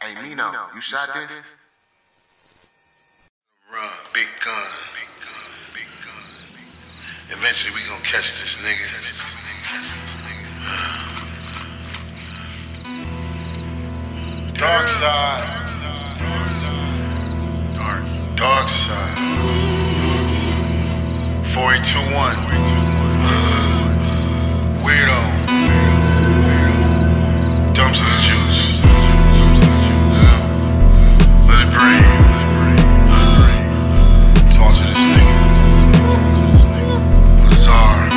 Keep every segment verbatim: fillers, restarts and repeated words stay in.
Hey, Nino, you shot this? Run, big gun, big gun, big gun, big gun. Eventually we gonna catch this nigga. Dark side. Dark, dark side. four eight two one. Weirdo. Dumpster juice. Let it breathe. Talk to this nigga. Bizarre.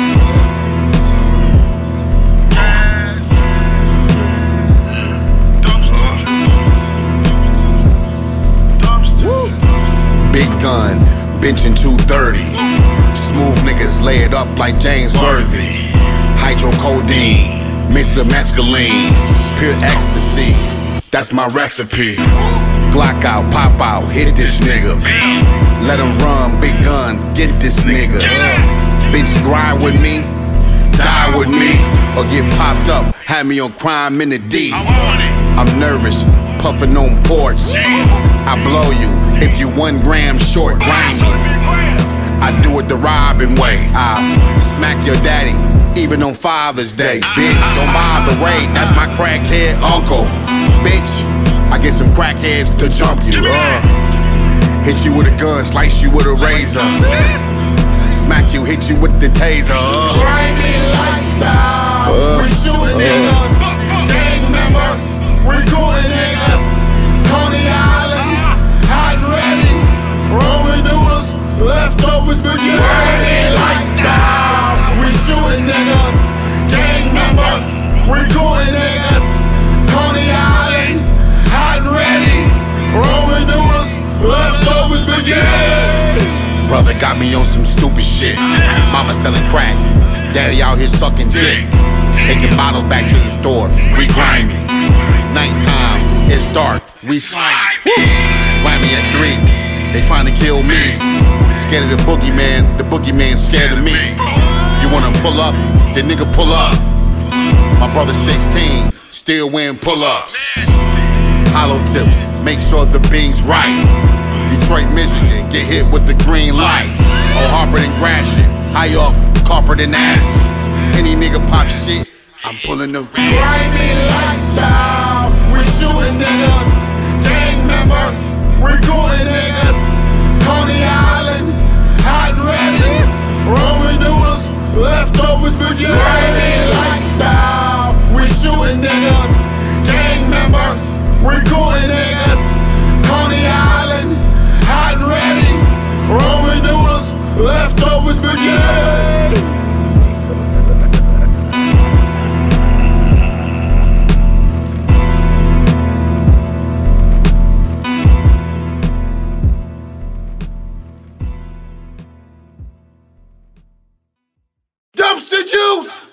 Big gun, benching two thirty. Smooth niggas lay it up like James Worthy. Hydrocodone, mixed with mescaline. Pure ecstasy, that's my recipe. Glock out, pop out, hit this nigga. Let him run, big gun, get this nigga. Bitch, grind with me, die with me, or get popped up, have me on crime in the D. I'm nervous, puffing on ports. I blow you if you one gram short, grind me. I do it the Robin way. I smack your daddy, even on Father's Day. Bitch, don't bother Ray, that's my crackhead uncle. Bitch, I get some crackheads to jump you. Uh, hit you with a gun, slice you with a razor. Smack you, hit you with the taser. Uh, Grimy lifestyle, uh, we shooting uh, niggas, gang members, recruiting niggas, Coney Island, hot and ready, Roman noodles, leftovers spaghetti. Grimy lifestyle, we shooting niggas, gang members, recruiting niggas, Coney Island, hot and ready, Roman noodles, leftovers spaghetti. Brother got me on some stupid shit. Mama selling crack, daddy out here sucking dick. Taking bottles back to the store, we grimy. Nighttime, it's dark, we slimy. Grimy at three, they trying to kill me. Scared of the boogeyman, the boogeyman scared of me. You wanna pull up, the nigga pull up. My brother sixteen, still wearing pull-ups. Hollow tips, make sure the bean's right. Detroit, Michigan, get hit with the green light. Oh, Harper and Gratiot, high off, Carper and acid. Any nigga pop shit, I'm pulling the ranch. Grimy lifestyle, we shooting niggas, gang members, recruiting niggas, Coney Island, hot and ready, Roman noodles, leftovers spaghetti. Grimy lifestyle, we shooting niggas, gang members, recruiting niggas, Coney Island, hot and ready, Roman noodles, leftovers spaghetti. Dumpster juice!